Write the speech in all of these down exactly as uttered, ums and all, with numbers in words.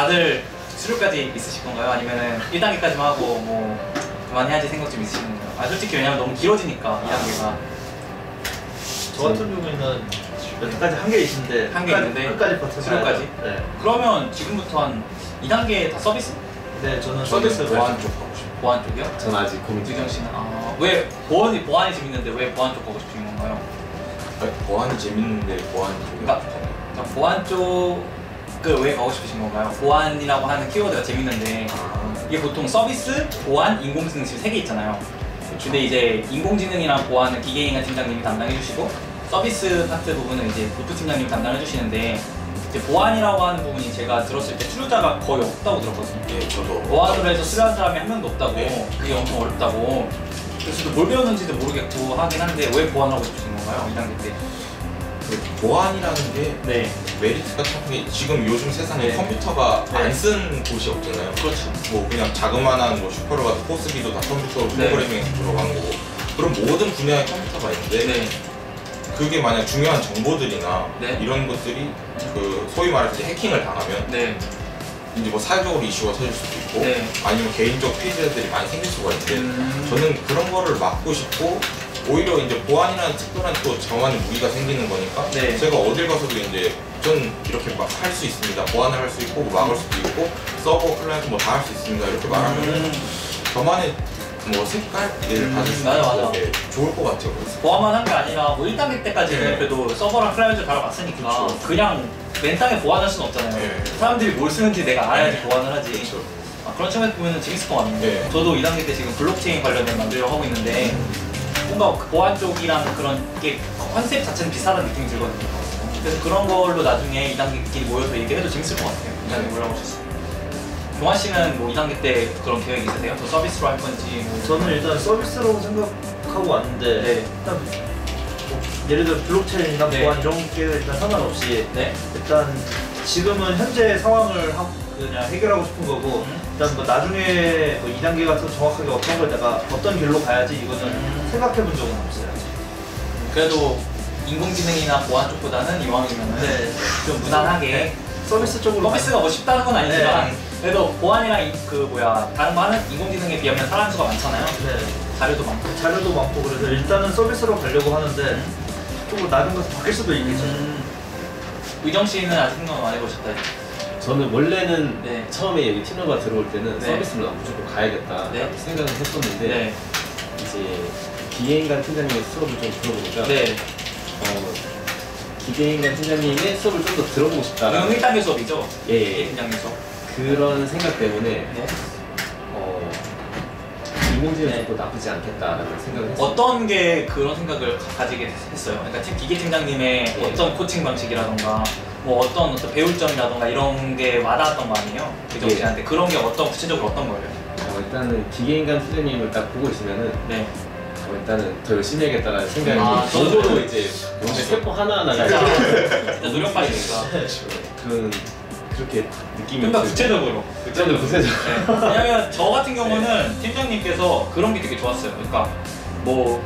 다들 수료까지 있으실 건가요? 아니면은 일 단계까지만 하고 뭐 그만해야지 생각 좀 있으신 건가요? 아 솔직히 왜냐면 너무 길어지니까 이 단계가. 저 같은 경우에는 여태까지 한 개 있는데 한 개 있는데 끝까지 버텨서 수료까지? 네. 그러면 지금부터 한 이 단계 다 서비스? 네, 저는 서비스 보안 쪽 가고 싶어요. 보안 쪽이요? 전 아직 고민 유경 씨는 아, 왜 보안이 보안이 재밌는데 왜 보안 쪽 가고 싶은 건가요? 아니, 보안이 재밌는데 보안 쪽이 그러니까, 그러니까 보안 쪽을 왜 가고 싶으신 건가요? 보안이라고 하는 키워드가 재밌는데 아, 이게 보통 서비스, 보안, 인공지능 지금 세 개 있잖아요. 근데 이제 인공지능이랑 보안은 기계인간 팀장님이 담당해 주시고 서비스 파트 부분은 이제 로프 팀장님이 담당해 주시는데 이제 보안이라고 하는 부분이 제가 들었을 때 수료자가 거의 없다고 들었거든요. 예, 저도 보안으로 해서 수료한 사람이 한 명도 없다고. 네. 그게 엄청 어렵다고. 그래서 저도 뭘 배웠는지도 모르겠고 하긴 한데 왜 보안하고 싶으신 건가요? 이 단계 때. 그 보안이라는 게 네. 메리트가 참 게 지금 요즘 세상에 네. 컴퓨터가 네. 안 쓴 곳이 없잖아요. 그렇죠. 뭐 그냥 자그마한 뭐 슈퍼로 가도 포스기도 다 컴퓨터 네. 프로그래밍에서 들어간 거고 그런 모든 분야의 컴퓨터가 있는데 네. 그게 만약 중요한 정보들이나 네. 이런 것들이 그 소위 말해서 이제 해킹을 당하면 네. 이제 뭐 사회적으로 이슈가 터질 수도 있고 네. 아니면 개인적 피해자들이 많이 생길 수가 있는데 음. 저는 그런 거를 막고 싶고 오히려 이제 보안이라는 특별한 또 저만의 무기가 생기는 거니까 네. 제가 어딜 가서도 이제 전 이렇게 막 할 수 있습니다. 보안을 할 수 있고 막을 수도 있고 서버 클라이언트 뭐 다 할 수 있습니다. 이렇게 말하면 음. 저만의 뭐 색깔을 음, 가질 수 맞아, 있고 맞아. 네, 좋을 것 같아요. 그래서. 보안만 한 게 아니라 뭐 일 단계 때까지는 네. 그래도 서버랑 클라이언트를 다뤄봤으니까 그렇죠. 그냥 맨땅에 보안할 수는 없잖아요. 네. 사람들이 뭘 쓰는지 내가 알아야지 네. 보안을 하지. 그렇죠. 아, 그런 측면에서 보면 재밌을 것 같네요. 네. 저도 이 단계 때 지금 블록체인 관련된 만들려고 하고 있는데 뭔가 그 보안 쪽이랑 그런 게 컨셉 자체는 비슷하다는 느낌이 들거든요. 그래서 그런 걸로 나중에 이 단계끼리 모여서 얘기해도 재밌을 것 같아요. 이 단계 올라오셨어요. 동환 씨는 뭐 이 단계 때 그런 계획 있으세요? 더 서비스로 할 건지 뭐. 저는 일단 서비스로 생각하고 왔는데 네. 일단 뭐 예를 들어 블록체인이나 네. 보안 이런 게 일단 상관없이 네. 일단 지금은 현재 상황을 하, 그냥 해결하고 싶은 거고 음. 일단 뭐 나중에 뭐 이 단계가 더 정확하게 어떤 걸 내가 어떤 길로 가야지 이거는 음. 생각해 본 적은 없어요. 그래도 인공지능이나 보안 쪽보다는 이왕이면은 네. 좀 무난하게 네. 서비스 쪽으로 서비스가 뭐 쉽다는 건 아니지만 네. 그래도 보안이랑 이- 그 뭐야 다른 거 하는 인공지능에 비하면 사람 수가 많잖아요. 네. 자료도 많고. 자료도 많고 그래서 일단은 서비스로 가려고 하는데 조금 나중 가서 바뀔 수도 있겠죠. 음. 의정 씨는 아직 생각 안 해보셨다. 저는 원래는 네. 처음에 여기 팀너가 들어올 때는 네. 서비스로 난 무조건 가야겠다 네. 생각을 했었는데 네. 이제 기계인간 팀장님의 수업을 좀 들어보니까 네. 어, 기계인간 팀장님의 수업을 좀 더 들어보고 싶다라는 이건 일 단계 수업이죠? 예, 예. 팀장님 수업. 그런 생각 때문에 네. 어, 인공지능이 네. 도 나쁘지 않겠다라는 생각을 했어요. 어떤 게 그런 생각을 가- 가지게 했어요? 그러니까 팀 기계 팀장님의 네. 어떤 코칭 방식이라던가 뭐 어떤 어떤 배울 점이라던가 이런 게 와닿았던 거 아니에요? 의정 네. 씨한테 그런 게 어떤 구체적으로 어떤 거예요? 어, 일단은 기계인간 팀장님을 딱 보고 있으면은 네. 어, 일단은 더 열심히 해야겠다는 생각이 아, 저도 저도 이제 몸에 세포 하나하나가 진짜, 이제 진짜 노력파시니까. 그런 그렇게 느낌이 좀 더 들고. 구체적으로. 좀 더 구체적으로. 네. 왜냐면 저 같은 경우는 팀장님께서 그런 게 되게 좋았어요. 그러니까 뭐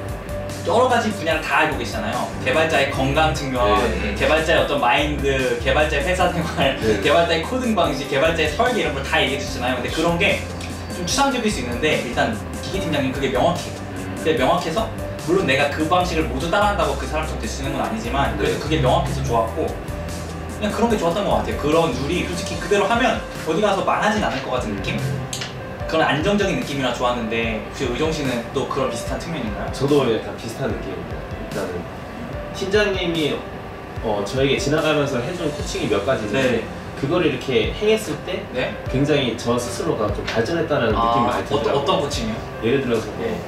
여러 가지 분야를 다 알고 계시잖아요. 개발자의 건강 측면, 네, 네. 개발자의 어떤 마인드, 개발자의 회사 생활, 네. 개발자의 코딩 방식, 개발자의 설계 이런 걸 다 얘기해 주시잖아요. 근데 그런 게 좀 추상적일 수 있는데 일단 기계 팀장님 그게 명확해요. 근데 명확해서 물론 내가 그 방식을 모두 따라한다고 그 사람처럼 될 수 있는 건 아니지만 그래도 네. 그게 명확해서 좋았고 그냥 그런 게 좋았던 것 같아요. 그런 룰이 솔직히 그대로 하면 어디 가서 망하진 않을 것 같은 느낌? 그런 안정적인 느낌이라 좋았는데 혹시 의정 씨는 또 그런 비슷한 측면인가요? 저도 약간 비슷한 느낌입니다. 일단은 팀장님이 어, 저에게 지나가면서 해준 코칭이 몇 가지 있는데 네. 그거를 이렇게 행했을 때 네? 굉장히 저 스스로가 좀 발전했다는 느낌이 아, 많이 어떤, 들더라고요. 어떤 코칭이요? 예를 들어서 뭐 네.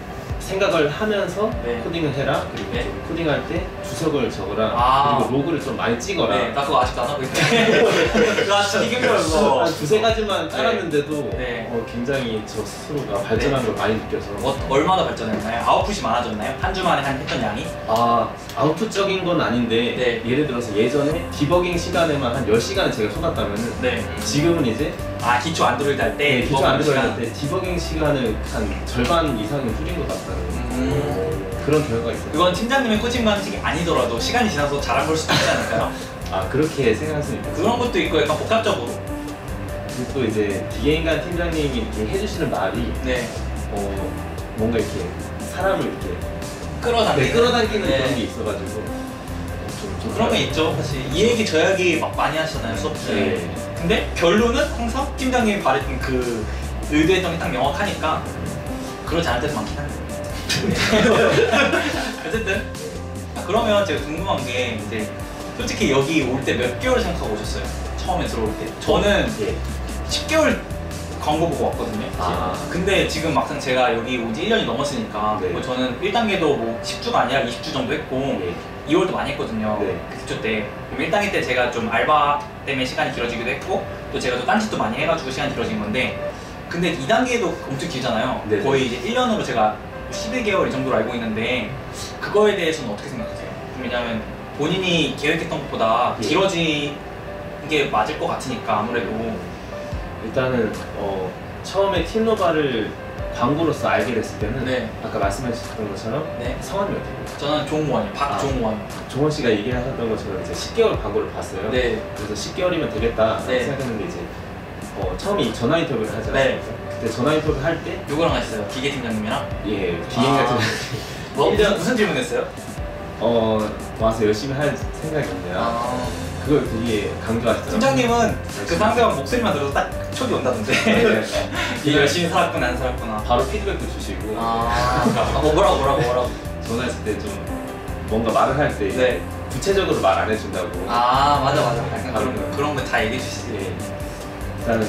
생각을 하면서 네. 코딩을 해라. 그리고 네. 좀 코딩할 때 주석을 적어라. 아. 그리고 로그를 좀 많이 찍어라. 네, 나 그거 아직도 안 하고 있는데 그거 아직도 되게 힘들어요 그거. 한 두세 가지만 따랐는데도 네. 어, 굉장히 저 스스로가 발전한 걸 많이 느껴서 어, 얼마나 발전했나요? 아웃풋이 많아졌나요? 한 주 만에 한 했던 양이? 아, 아웃풋적인 건 아닌데 네. 예를 들어서 예전에 디버깅 시간에만 한 열 시간을 제가 쏟았다면은 네. 지금은 이제 아 기초 안드로이드 할 때? 네, 기초 디버깅 안드로이드 시간. 할 때 디버깅 시간을 한 절반 이상은 줄인 것 같다는 음. 그런 결과가 있어요. 그건 팀장님의 코칭 방식이 아니더라도 시간이 지나서 잘한 걸 수도 있지 않을까요? 아, 그렇게 생각할 수 있겠어요. 그런 것도 있고 약간 복합적으로 그리고 또 이제 비개인간 팀장님이 이렇게 해주시는 말이 네. 어 뭔가 이렇게 사람을 이렇게 끌어당기는, 네, 끌어당기는 네. 그런 게 있어가지고 좀, 좀 그런 게 있죠. 사실 이 얘기 저 얘기 막 많이 하시잖아요 수업 때. 네. 근데 결론은 항상 팀장님이 바랬던 그 의도했던 게 딱 명확하니까 그러지 않을 때도 많긴 한데. 어쨌든 아, 그러면 제가 궁금한 게 이제 솔직히 여기 올 때 몇 개월 생각하고 오셨어요? 처음에 들어올 때. 저는 예. 십 개월 광고 보고 왔거든요. 아. 근데 지금 막상 제가 여기 온 지 일 년이 넘었으니까 네. 뭐 저는 일 단계도 뭐 십 주가 아니라 이십 주 정도 했고 예. 이월도 많이 했거든요. 네. 그 기초 때. 그럼 일 단계 때 제가 좀 알바 때문에 시간이 길어지기도 했고 또 제가 또 딴짓도 많이 해가지고 시간이 길어진 건데 근데 이 단계도 엄청 길잖아요. 네. 거의 이제 일 년으로 제가 십일 개월 이 정도로 알고 있는데 그거에 대해서는 어떻게 생각하세요? 왜냐면 본인이 계획했던 것보다 예. 길어진 게 맞을 것 같으니까 아무래도 일단은 어, 처음에 팀노바를 광고로서 알게 됐을 때는 네. 아까 말씀하셨던 것처럼 네. 성함이 어떻게 돼요? 저는 종원이요. 박종원. 종원 씨가 얘기하셨던 것처럼 이제 십 개월 광고를 봤어요. 네. 그래서 십 개월이면 되겠다 네. 생각했는데 이제 어, 처음에 이 전화 인터뷰를 하지 네. 않았어요? 그때 전화 인터뷰 할 때 누구랑 하셨어요? 기계 팀장님이랑? 예, 비행 아. 같은 뭐, 일 년- 무슨, 무슨 질문했어요? 어 와서 열심히 할 생각인데요. 아, 그걸 되게 강조하시더라고요. 팀장님은 그 열심히. 상대방 목소리만 들어도 딱 촉이 온다던데. 네. 이 열심히 살았구나 안 살았구나. 바로 피드백도 주시고 아, 아, 뭐 뭐라고 뭐라고 뭐라고. 전화했을 때 좀 뭔가 말을 할 때 네. 구체적으로 말 안 해준다고. 아 맞아 맞아. 약간 바로 그런 그- 그런 거 다 얘기해 주시지. 예. 일단은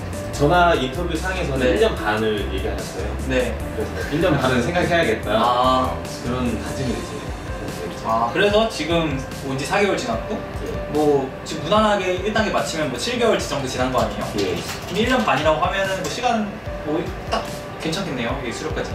전화 인터뷰 상에서는 네. 일 년 반을 얘기하셨어요. 네. 그래서 일 년 반은 생각해야겠다. 아, 그런 다짐을 이제. 아 그래서 지금 온 지 사 개월 지났고 예. 뭐 지금 무난하게 일 단계 마치면 뭐 칠 개월 정도 지난 거 아니에요? 예. 그럼 일 년 반이라고 하면은 뭐 시간 뭐 딱 괜찮겠네요. 이게 수료까지.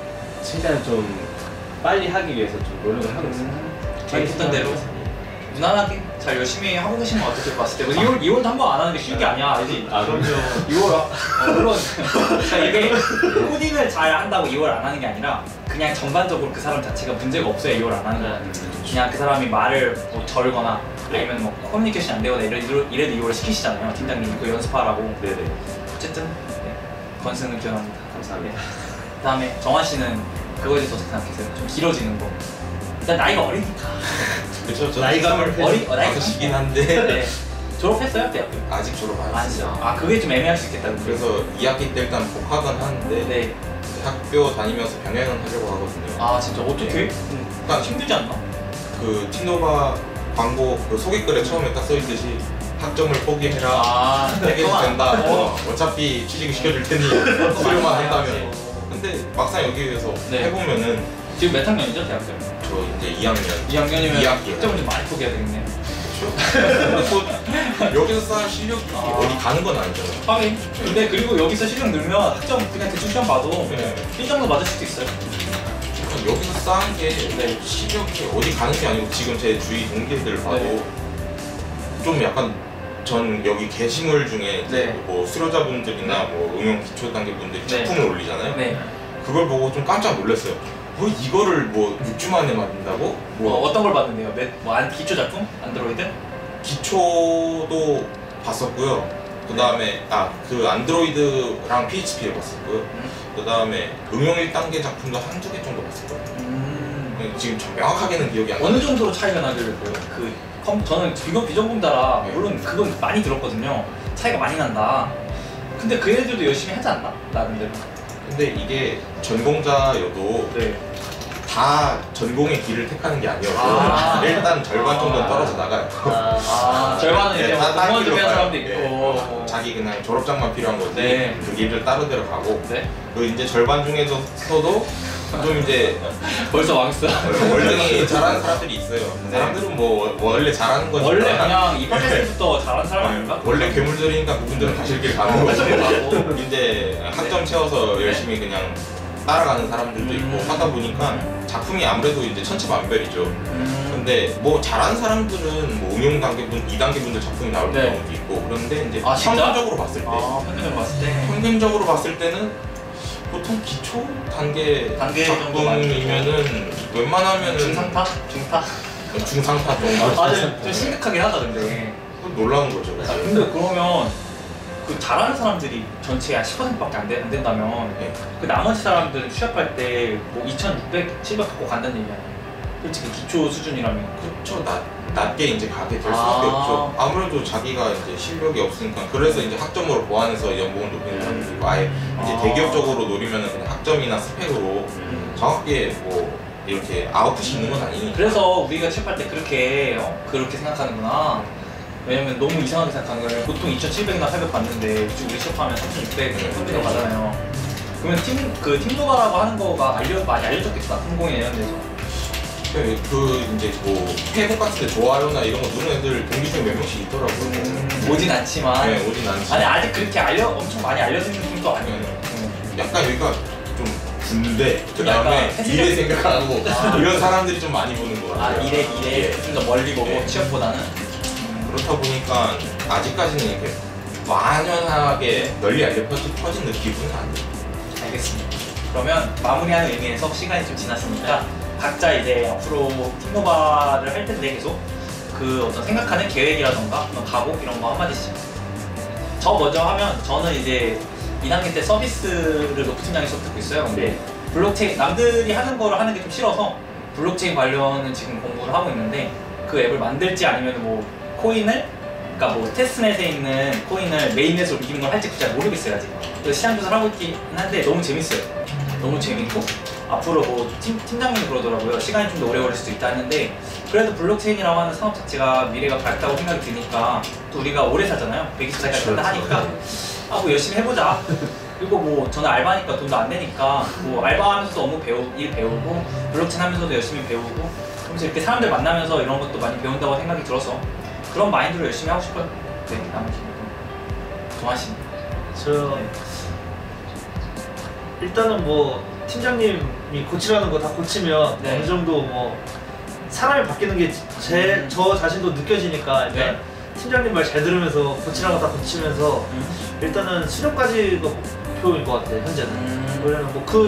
최대한 좀 빨리 하기 위해서 좀 노력을 하고 있습니다. 계획했던 대로 무난하게 잘 열심히 하고 계신 것 같아요. 봤을 때. 이월 이월도 한 번 안 하는 게 쉬운 게 아니야. 알지? 아 그럼요. 이월 어, 물론 그러니까 이게 코딩을 잘 한다고 이월 안 하는 게 아니라 그냥 전반적으로 그 사람 자체가 문제가 없어야 이월 안 하는 거야. 그냥 그 사람이 말을 뭐 절거나 아니면 뭐 커뮤니케이션 안 되거나 이래도 이래도 이월 시키시잖아요. 팀장님이 그 연습하라고. 네네. 어쨌든 네, 건승을 기원합니다. 감사합니다. 그다음에 정환 씨는 그거에 대해서 어떻게 생각하세요? 좀 길어지는 거. 일단 나이가 어리니까. 그쵸, 저 나이가 어리 어, 나이가 다섯이긴 한데 네. 졸업했어요 대학교? 아직 졸업 안 안 했어요. 했어요. 아 그게 좀 애매할 수 있겠다. 근데. 그래서 이 학기 때 일단 복학은 하는데 네. 학교 다니면서 병행은 하려고 하거든요. 아 진짜 어떻게? 음, 일단 힘들지 않나? 그 티노바 광고 그 소개글에 처음에 딱 써있듯이 학점을 포기해라. 아 해결 그만. 된다. 어. 어. 어차피 취직을 시켜줄 테니 수료만 한다면. 근데 막상 여기에서 네. 해보면은 지금 몇 학년이죠 대학교? 저 이제 이 학년. 이 학년이면 이 학기. 학점을 좀 많이 포기해야 되겠네. 근데 또 여기서 쌓은 실력이 아. 어디 가는 건 아니잖아요. 하긴. 근데 그리고 여기서 실력 늘면 학점 그냥 대충 시험 봐도 네. 일 정도 맞을 수도 있어요. 그러니까 여기서 쌓은 게 네. 실력이 어디 가는 게 아니고 지금 제 주위 동기들 봐도 네. 좀 약간 전 여기 게시물 중에 네. 뭐 수료자분들이나 뭐 응용 기초 단계 분들이 네. 작품을 올리잖아요. 네. 그걸 보고 좀 깜짝 놀랐어요. 뭐 이거를 뭐 육 주 만에 만든다고? 뭐 어떤 걸 봤는데요? 몇, 뭐 안, 기초 작품? 안드로이드? 기초도 봤었고요. 그 다음에 아 그 안드로이드랑 피에이치피를 봤었고요. 음. 그 다음에 응용 일 단계 작품도 한두 개 정도 봤을 거예요. 음. 지금 좀 명확하게는 기억이 안 나요. 어느 정도로 차이가 나길래 그래요? 그 컴, 저는 비교 비전공자라 네. 물론 그건 많이 들었거든요. 차이가 많이 난다. 근데 그 애들도 열심히 하지 않나? 나름대로. 근데 이게 전공자여도 네. 다 전공의 길을 택하는 게 아니어서 아. 일단 절반 정도는 아. 떨어져 나가요. 아, 절반은 이제 네, 뭐 다 딴 공무원 길로 준비하는 가요. 사람도 있고. 네, 뭐 자기 그냥 졸업장만 필요한 거지. 네. 그 길을 다른 데로 가고. 네. 그 이제 절반 중에서도 좀 이제 벌써 망했어. 월등히 잘하는 사람들이 있어요. 그 네. 사람들은 뭐 원래 잘하는 거니까. 원래 그냥 입학했을 때부터 잘하는 사람 아닌가? 원래 괴물들이니까 그분들은 가실 길 가는 거죠. 가고. 이제 학점 채워서 열심히 그냥 따라가는 사람들도 있고 음. 하다 보니까 작품이 아무래도 이제 천차만별이죠. 음. 근데 뭐 잘하는 사람들은 뭐 응용 단계분, 이 단계분들 작품이 나올 네. 경우도 있고 그런데 이제 아, 진짜? 평균적으로 봤을 때 아, 평균적으로 봤을 때. 평균적으로 봤을 때는 보통 기초 단계, 단계 정도 작품이면은 웬만하면은 중상타? 중타? 중상타 정도. 아, 좀, 좀 심각하긴 하다 근데. 놀라운 거죠. 아, 근데 그러면 그 잘하는 사람들이 전체의 한 십 퍼센트밖에 안, 되, 안 된다면 네. 그 나머지 사람들은 취업할 때 뭐 이천육백, 칠백 갖고 간다는 얘기 아니에요? 솔직히 기초 수준이라면. 그렇죠. 낮, 낮게 이제 가게 될 아. 수밖에 없죠. 아무래도 자기가 이제 실력이 없으니까 그래서 이제 학점으로 보완해서 연봉을 높이는 사람들이 있고 아예 이제 아. 대기업적으로 노리면은 그냥 학점이나 스펙으로 음. 정확하게 뭐 이렇게 아웃풋이 있는 건 아니니까. 그래서 우리가 취업할 때 그렇게 어? 그렇게 생각하는구나. 왜냐면 너무 이상하게 생각하는 거예요. 보통 이천칠백이나 팔백 받는데 우리 취업하면 삼천육백, 삼천육 받잖아요. 그러면 팀, 그 팀노바라고 하는 거가 알려, 많이 알려졌겠다. 항공이나 이런 데서. 네, 그 이제 뭐 페이북 같은 데 좋아요나 이런 거 누르는 애들 동기 중에 몇 명씩 있더라고요. 음, 오진 않지만. 네, 오진 않지. 아니 아직 그렇게 알려 엄청 많이 알려진 느낌도 아니에요. 음. 약간 여기가 좀 군대, 그 약간 다음에 미래 생각하고 아. 이런 사람들이 좀 많이 보는 것 아 같아요. 미래 미래 예. 좀 더 멀리 보고 예. 취업보다는. 그렇다 보니까 아직까지는 이렇게 만연하게 널리 알려 퍼진, 퍼진 느낌은 아니에요. 알겠습니다. 그러면 마무리하는 의미에서 시간이 좀 지났으니까 각자 이제 앞으로 팀노바를 할 텐데 계속 그 어떤 생각하는 계획이라던가 어떤 각오 이런 거 한마디씩. 저 먼저 하면 저는 이제 이 학년 때 서비스를 노프팀장에서 듣고 있어요. 근데 네. 블록체인 남들이 하는 거를 하는 게 좀 싫어서 블록체인 관련은 지금 공부를 하고 있는데 그 앱을 만들지 아니면 뭐 코인을 그러니까 뭐 테스트넷에 있는 코인을 메인넷으로 옮기는 걸 할지 잘 모르겠어요 아직. 그래서 시장 조사를 하고 있긴 한데 너무 재밌어요. 너무 재밌고 앞으로 뭐 팀, 팀장님이 그러더라고요. 시간이 좀 더 오래 걸릴 수도 있다 했는데 그래도 블록체인이라고 하는 산업 자체가 미래가 밝다고 생각이 드니까 또 우리가 오래 살잖아요. 백이십 살까지 산다 하니까 아 뭐 열심히 해보자. 그리고 뭐 저는 알바니까 돈도 안 되니까 뭐 알바하면서도 업무 배우, 일 배우고 블록체인 하면서도 열심히 배우고 그러면서 이렇게 사람들 만나면서 이런 것도 많이 배운다고 생각이 들어서 그런 마인드로 열심히 하고 싶어요. 네, 나머지 동환 씨. 저 일단은 뭐 팀장님이 고치라는 거 다 고치면 네. 어느 정도 뭐 사람이 바뀌는 게 제 저 자신도 느껴지니까 일단 네. 팀장님 말 잘 들으면서 고치라는 거 다 고치면서 음. 일단은 수료까지가 목표인 것 같아요 현재는. 음. 왜냐면 뭐 그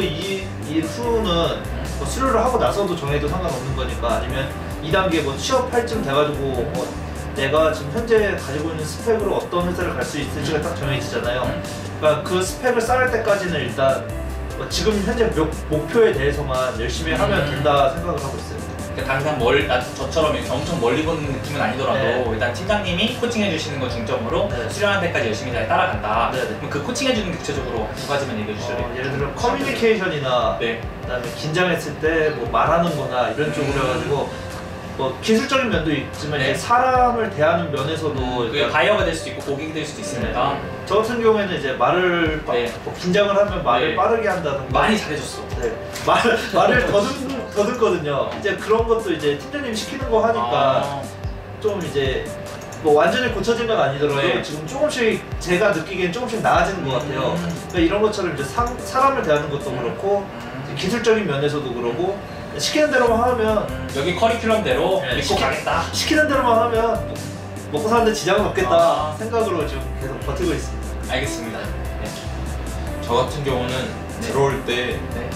이후는 뭐 수료를 하고 나서도 정해도 상관없는 거니까 아니면 이 단계 뭐 취업할 쯤 돼가지고 뭐 내가 지금 현재 가지고 있는 스펙으로 어떤 회사를 갈 수 있을지가 딱 정해지잖아요. 음. 그러니까 그 스펙을 쌓을 때까지는 일단 뭐 지금 현재 목, 목표에 대해서만 열심히 하면 음. 된다 생각을 하고 있어요. 그러니까 당장 멀, 나, 저처럼 이렇게 엄청 멀리 보는 느낌은 아니더라도 네. 일단 팀장님이 코칭해 주시는 거 중점으로 네. 수련할 때까지 열심히 잘 따라간다. 네, 네. 그럼 그 코칭해 주는 게 구체적으로 두 가지만 얘기해 주실래요? 어, 예를 들어 커뮤니케이션이나 네. 그다음에 긴장했을 때 뭐 말하는 거나 이런 쪽으로 음. 해가지고 뭐 기술적인 면도 있지만 네. 이제 사람을 대하는 면에서도 그게 일단 바이어가 될 수도 있고 고객이 될 수도 있으니까 저 같은 경우에는 이제 말을 빠- 네. 뭐 긴장을 하면 말을 네. 빠르게 한다든가 많이 잘해줬어. 네. 말, 말을 더듬, 더듬거든요. 이제 그런 것도 이제 팀장님이 시키는 거 하니까 아, 좀 이제 뭐 완전히 고쳐진 건 아니더라도 네. 지금 조금씩 제가 느끼기엔 조금씩 나아지는 것 같아요. 음. 그러니까 이런 것처럼 이제 사, 사람을 대하는 것도 그렇고 음. 기술적인 면에서도 그러고 시키는 대로만 하면 음, 여기 커리큘럼대로 네, 믿고 시키- 가겠다. 시키는 대로만 하면 먹고 사는데 지장은 없겠다 아. 생각으로 지금 계속 버티고 있습니다. 알겠습니다. 네. 저 같은 경우는 들어올 때 네.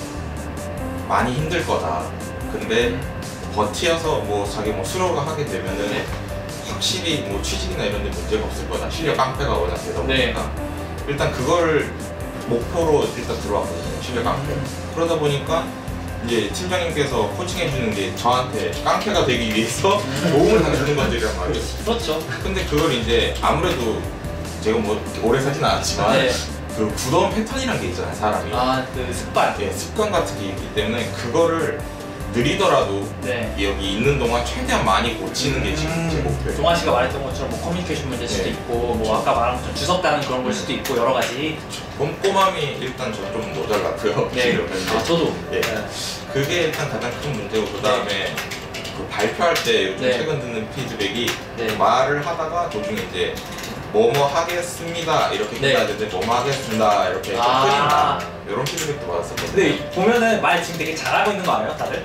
많이 힘들 거다. 근데 버티어서 뭐 자기 뭐 수료가 하게 되면은 네. 확실히 뭐 취직이나 이런 데 문제가 없을 거다. 실력 깡패가 워낙 되다 네. 보니까 일단 그걸 목표로 일단 들어왔거든요. 실력 깡패. 음. 그러다 보니까 이제 팀장님께서 코칭해 주는 게 저한테 깡패가 되기 위해서 도움을 다 주는 것들이란 말이에요. 그렇죠. 근데 그걸 이제 아무래도 제가 뭐 이렇게 오래 살진 않았지만 네. 그 구더운 패턴이란 게 있잖아요, 사람이. 아, 그 습관. 예, 습관 같은 게 있기 때문에 그거를 느리더라도 네. 여기 있는 동안 최대한 많이 고치는 게 지금 제 음, 목표예요. 동환 씨가 말했던 것처럼 뭐 커뮤니케이션 문제일 수도 네. 있고 뭐 아까 말한 것처럼 주석다는 그런 걸 수도 있고 여러 가지. 꼼꼼함이 일단 저는 좀 모자랐고요. 네. 지금 아, 현재. 저도. 예. 그게 일단 가장 큰 문제고 그 다음에 그 발표할 때 요즘 네. 최근 듣는 피드백이 네. 말을 하다가 도중에 이제 뭐뭐 하겠습니다 이렇게 네. 끝나야 되는데 뭐뭐 하겠습니다 이렇게 좀 아. 흐린다 이런 피드백도 받았었거든요. 근데 보면은 말 지금 되게 잘하고 있는 거 알아요, 다들?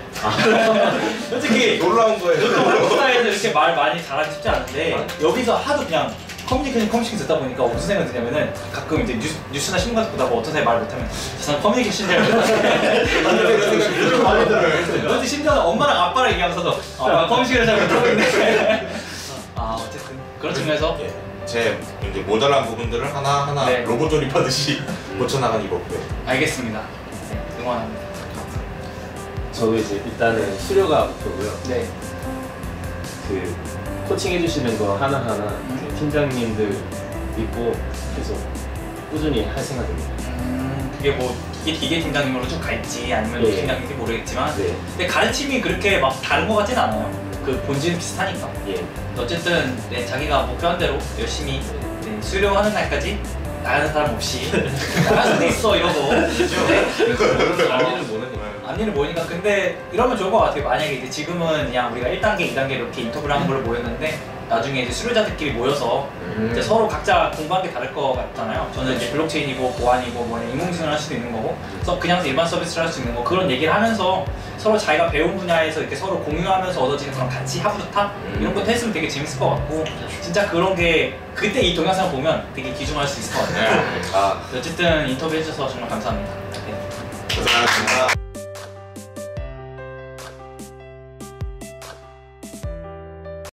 솔직히 놀라운 거예요. 보통 한국 사회에서 이렇게 말 많이 잘하기 쉽지 않은데 여기서 하도 그냥 커뮤니케이션 커뮤니케이션 듣다 보니까 무슨 생각이 드냐면은 가끔 이제 뉴스, 뉴스나 신문 같은 거 보다가 어떤 사람이 말 못하면 저 사람 커뮤니케이션 잘 못하는데 그런 생각이 들어요. 많이 들어요. 솔직히 심지어는 엄마랑 아빠랑 얘기하면서도 아, 나 커뮤니케이션 잘 못하고 있네. 아 어쨌든 그런 측면에서 예. 제 이제 모자란 부분들을 하나 하나 네. 로봇 조립하듯이 고쳐 나가는 이거고요. 알겠습니다. 네, 응원합니다. 저도 이제 일단은 수료가 목표고요. 네. 그 코칭 해주시는 거 하나하나 그 팀장님들 믿고 계속 꾸준히 할 생각입니다. 음, 그게 뭐 기계, 기계 팀장님으로 쭉 갈지 아니면 네. 네. 팀장님인지 모르겠지만 네. 근데 가르침이 그렇게 막 다른 것 같진 않아요. 그 본질은 비슷하니까. 예. 어쨌든 네, 자기가 목표한 대로 열심히 네, 수료하는 날까지 나가는 사람 없이 나갈 수도 있어 이러고 네. 안일을 모르니까. 앞일을 모이니까 근데 이러면 좋을 것 같아요. 만약에 이제 지금은 그냥 우리가 일 단계, 이 단계 이렇게 인터뷰를 하는 걸로 모였는데 나중에 이제 수료자들끼리 모여서 음. 이제 서로 각자 공부한 게 다를 것 같잖아요. 저는 이제 블록체인이고 보안이고 뭐 인공지능을 할 수도 있는 거고 그래서 그냥 일반 서비스를 할 수 있는 거 그런 얘기를 하면서 서로 자기가 배운 분야에서 이렇게 서로 공유하면서 얻어지는 그런 가치, 하부타 음. 이런 것도 했으면 되게 재밌을 것 같고 진짜 그런 게 그때 이 동영상을 보면 되게 귀중할 수 있을 것 같아요. 네. 아, 어쨌든 인터뷰 해주셔서 정말 감사합니다. 네. 고생하셨습니다.